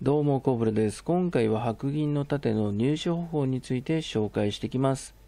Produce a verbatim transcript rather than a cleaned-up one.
どうもコブラです。今回は白銀の盾の入手方法について紹介していきます。